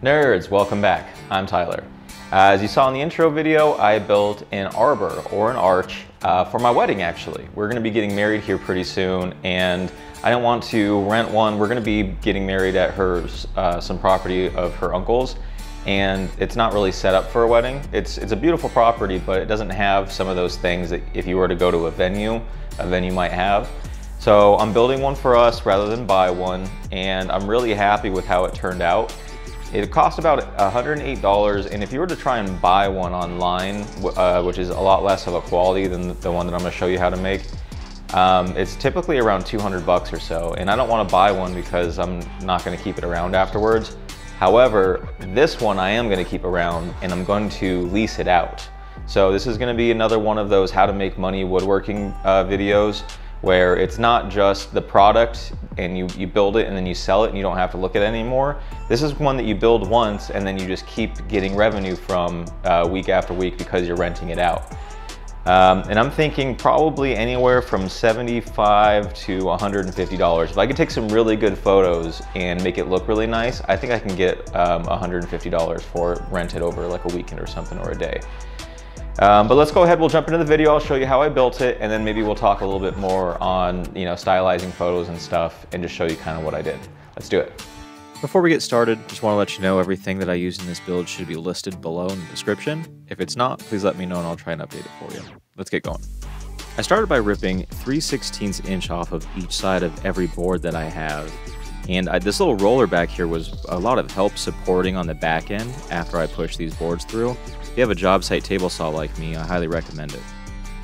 Nerds, welcome back. I'm Tyler. As you saw in the intro video, I built an arbor or an arch for my wedding actually. We're gonna be getting married here pretty soon and I didn't want to rent one. We're gonna be getting married at some property of her uncle's, and it's not really set up for a wedding. It's a beautiful property, but it doesn't have some of those things that if you were to go to a venue might have. So I'm building one for us rather than buy one, and I'm really happy with how it turned out. It cost about $108, and if you were to try and buy one online, which is a lot less of a quality than the one that I'm gonna show you how to make, it's typically around 200 bucks or so, and I don't wanna buy one because I'm not gonna keep it around afterwards. However, this one I am gonna keep around, and I'm going to lease it out. So this is gonna be another one of those how to make money woodworking videos, where it's not just the product and you build it and then you sell it and you don't have to look at it anymore. This is one that you build once and then you just keep getting revenue from week after week because you're renting it out. And I'm thinking probably anywhere from $75 to $150. If I could take some really good photos and make it look really nice, I think I can get $150 for it rented over like a weekend or something, or a day. But let's go ahead, we'll jump into the video. I'll show you how I built it, and then maybe we'll talk a little bit more on, stylizing photos and stuff, and just show you kind of what I did. Let's do it. Before we get started, just want to let you know everything that I use in this build should be listed below in the description. If it's not, please let me know and I'll try and update it for you. Let's get going. I started by ripping 3/16 inch off of each side of every board that I have. And this little roller back here was a lot of help supporting on the back end after I pushed these boards through. If you have a job site table saw like me, I highly recommend it.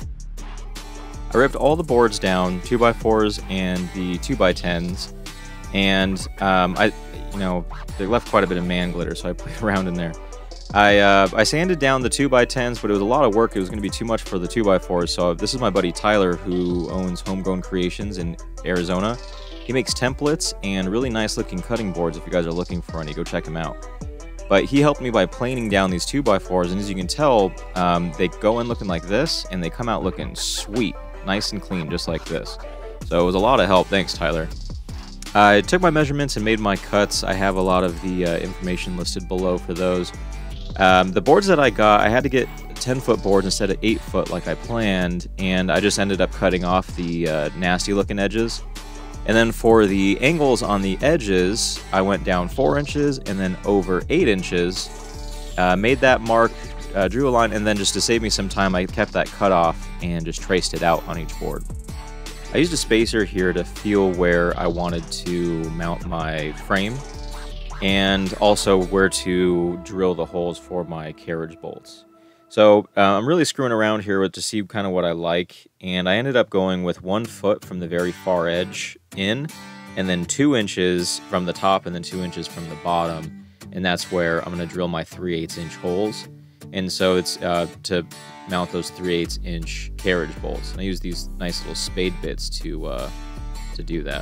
I ripped all the boards down, 2x4s and the 2x10s, and they left quite a bit of man glitter, so I played around in there. I sanded down the 2x10s, but it was a lot of work. It was going to be too much for the 2x4s, so this is my buddy Tyler, who owns Homegrown Creations in Arizona. He makes templates and really nice looking cutting boards. If you guys are looking for any, go check him out. But he helped me by planing down these 2x4s, and as you can tell, they go in looking like this, and they come out looking sweet, nice and clean, just like this. So it was a lot of help. Thanks, Tyler. I took my measurements and made my cuts. I have a lot of the information listed below for those. The boards that I got, I had to get 10-foot boards instead of 8-foot like I planned, and I just ended up cutting off the nasty looking edges. And then for the angles on the edges, I went down 4 inches and then over 8 inches, made that mark, drew a line, and then just to save me some time, I kept that cut off and just traced it out on each board. I used a spacer here to feel where I wanted to mount my frame, and also where to drill the holes for my carriage bolts. So I'm really screwing around here to see kind of what I like, and I ended up going with 1 foot from the very far edge in, and then 2 inches from the top and then 2 inches from the bottom, and that's where I'm going to drill my 3/8 inch holes. And so it's to mount those 3/8 inch carriage bolts. And I use these nice little spade bits to do that.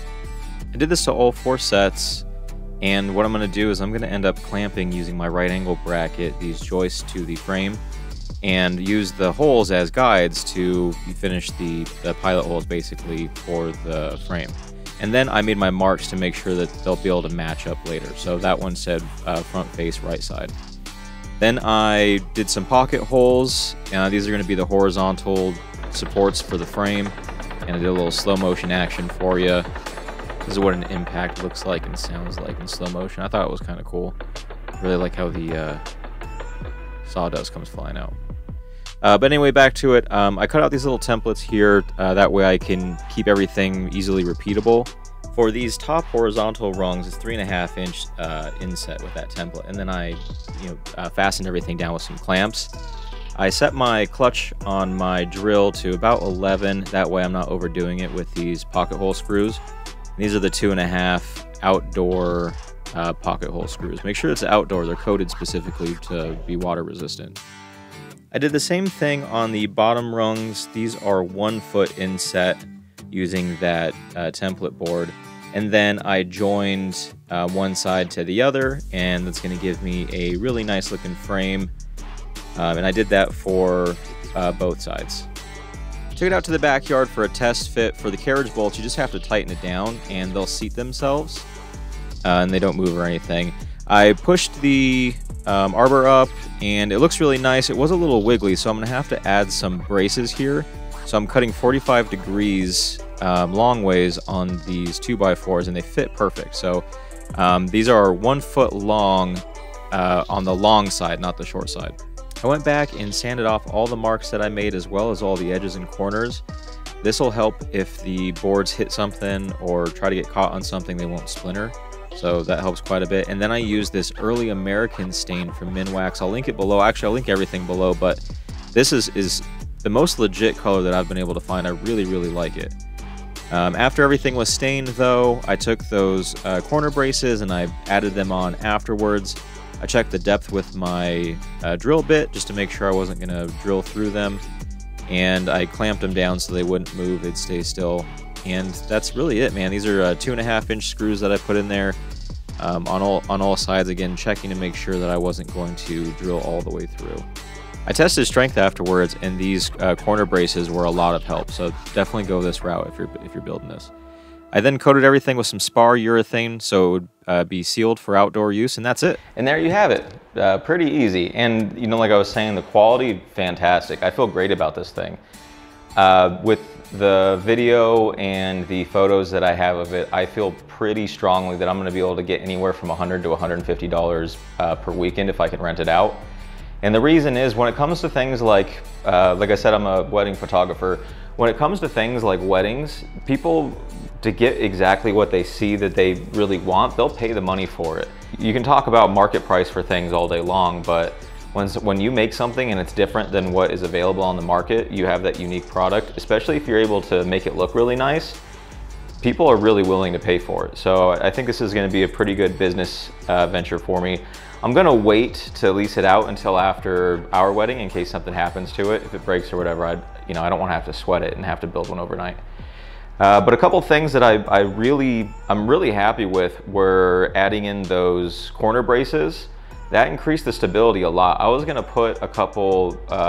I did this to all 4 sets. And what I'm going to do is I'm going to end up clamping using my right angle bracket these joists to the frame and use the holes as guides to finish the pilot holes basically for the frame. And then I made my marks to make sure that they'll be able to match up later. So that one said front face right side. Then I did some pocket holes. These are going to be the horizontal supports for the frame. And I did a little slow motion action for you. This is what an impact looks like and sounds like in slow motion. I thought it was kind of cool. I really like how the sawdust comes flying out. But anyway, back to it. I cut out these little templates here. That way I can keep everything easily repeatable. For these top horizontal rungs, it's 3.5 inch inset with that template. And then I fastened everything down with some clamps. I set my clutch on my drill to about 11. That way I'm not overdoing it with these pocket hole screws. These are the 2.5 outdoor pocket hole screws. Make sure it's outdoor. They're coated specifically to be water resistant. I did the same thing on the bottom rungs. These are 1 foot inset using that template board. And then I joined one side to the other, and that's going to give me a really nice looking frame. And I did that for both sides. Took it out to the backyard for a test fit. For the carriage bolts, you just have to tighten it down and they'll seat themselves and they don't move or anything. I pushed the arbor up and it looks really nice. It was a little wiggly, so I'm gonna have to add some braces here. So I'm cutting 45 degrees long ways on these 2x4s and they fit perfect. So these are 1 foot long on the long side, not the short side. I went back and sanded off all the marks that I made as well as all the edges and corners. This will help if the boards hit something or try to get caught on something, they won't splinter. So that helps quite a bit. And then I use this early American stain from Minwax. I'll link it below. Actually, I'll link everything below, but this is the most legit color that I've been able to find. I really, really like it. After everything was stained though, I took those corner braces and I added them on afterwards. I checked the depth with my drill bit just to make sure I wasn't gonna drill through them. And I clamped them down so they wouldn't move, they'd stay still. And that's really it, man. These are 2.5-inch screws that I put in there on all sides, again, checking to make sure that I wasn't going to drill all the way through. I tested strength afterwards, and these corner braces were a lot of help, so definitely go this route if you're building this. I then coated everything with some spar urethane so it would be sealed for outdoor use, and that's it. And there you have it. Pretty easy. And you know, like I was saying, the quality, fantastic. I feel great about this thing. With the video and the photos that I have of it, I feel pretty strongly that I'm going to be able to get anywhere from $100 to $150 per weekend if I can rent it out. And the reason is, when it comes to things like I said, I'm a wedding photographer. When it comes to things like weddings, people, to get exactly what they see that they really want, they'll pay the money for it. You can talk about market price for things all day long, but when you make something and it's different than what is available on the market, you have that unique product, especially if you're able to make it look really nice, people are really willing to pay for it. So I think this is going to be a pretty good business venture for me. I'm going to wait to lease it out until after our wedding in case something happens to it. If it breaks or whatever, I don't want to have to sweat it and have to build one overnight. But a couple things that I'm really happy with were adding in those corner braces. That increased the stability a lot. I was gonna put a couple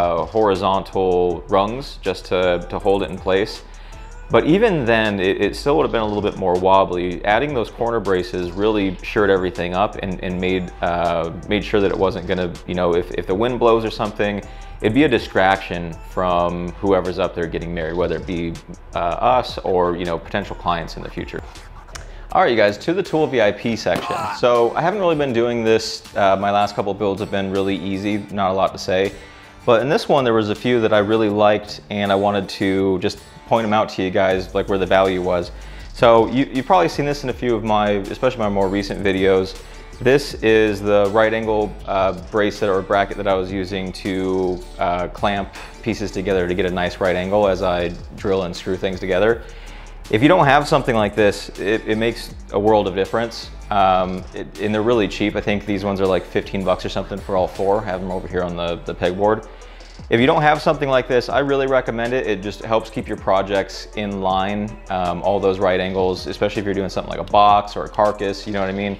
horizontal rungs just to hold it in place. But even then, it still would have been a little bit more wobbly. Adding those corner braces really shored everything up and made sure that it wasn't gonna, if the wind blows or something, it'd be a distraction from whoever's up there getting married, whether it be us or potential clients in the future. All right, you guys, to the tool VIP section. So I haven't really been doing this. My last couple builds have been really easy, not a lot to say. But in this one, there was a few that I really liked, and I wanted to just point them out to you guys, like where the value was. So you've probably seen this in a few of my, especially my more recent videos. This is the right angle bracelet or bracket that I was using to clamp pieces together to get a nice right angle as I drill and screw things together. If you don't have something like this, it makes a world of difference. And they're really cheap. I think these ones are like 15 bucks or something for all four. I have them over here on the pegboard. If you don't have something like this, I really recommend it. It just helps keep your projects in line, all those right angles, especially if you're doing something like a box or a carcass, you know what I mean?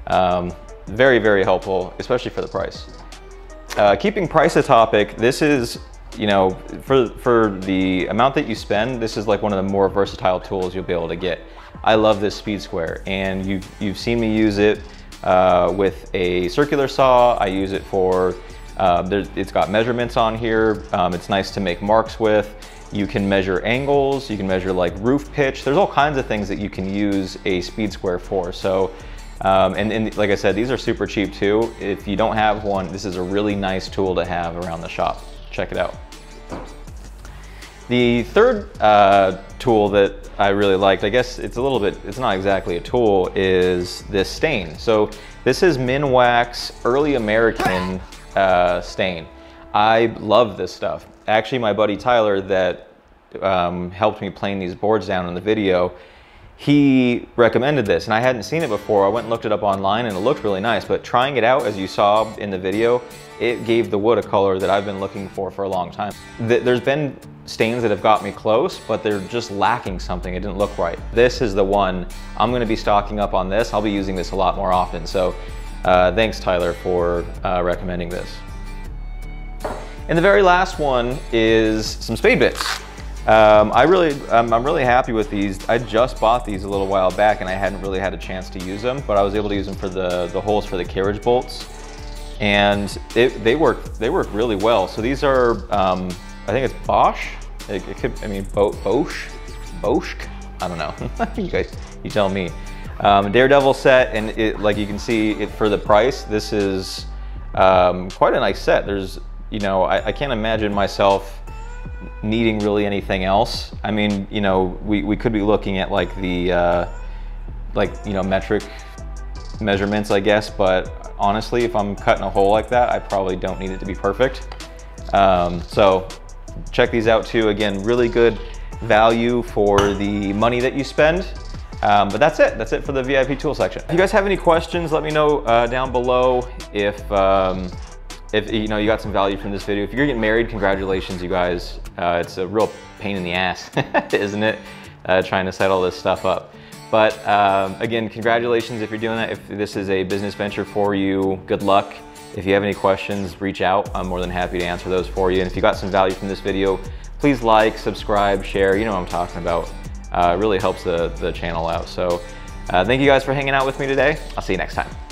Very, very helpful, especially for the price. Keeping price a topic, this is, for the amount that you spend, this is like one of the more versatile tools you'll be able to get. I love this speed square, and you've seen me use it with a circular saw. I use it for, it's got measurements on here. It's nice to make marks with. You can measure angles, you can measure like roof pitch. There's all kinds of things that you can use a speed square for. So, and like I said, these are super cheap too. If you don't have one, this is a really nice tool to have around the shop. Check it out. The third tool that I really liked, I guess it's not exactly a tool, is this stain. So this is Minwax Early American stain. I love this stuff. Actually, my buddy Tyler that helped me plane these boards down in the video, he recommended this, and I hadn't seen it before. I went and looked it up online, and it looked really nice, but trying it out, as you saw in the video, it gave the wood a color that I've been looking for a long time. There's been stains that have got me close, but they're just lacking something. It didn't look right. This is the one. I'm gonna be stocking up on this. I'll be using this a lot more often, so thanks, Tyler, for recommending this. And the very last one is some spade bits. I'm really happy with these. I just bought these a little while back and I hadn't really had a chance to use them, but I was able to use them for the holes for the carriage bolts, and they work really well. So these are, I think it's Bosch. It could, I mean, Bosch, I don't know. You tell me. Daredevil set, and it, like you can see, it for the price, this is quite a nice set. There's, you know, I can't imagine myself needing really anything else. I mean, you know, we could be looking at like the metric measurements, I guess, but honestly, if I'm cutting a hole like that, I probably don't need it to be perfect. So check these out too. Again, really good value for the money that you spend. But that's it for the VIP tool section. If you guys have any questions, let me know down below. If you know you got some value from this video. If you're getting married, congratulations, you guys. It's a real pain in the ass, isn't it? Trying to set all this stuff up. But again, congratulations if you're doing that. If this is a business venture for you, good luck. If you have any questions, reach out. I'm more than happy to answer those for you. And if you got some value from this video, please like, subscribe, share. You know what I'm talking about. It really helps the channel out. So thank you guys for hanging out with me today. I'll see you next time.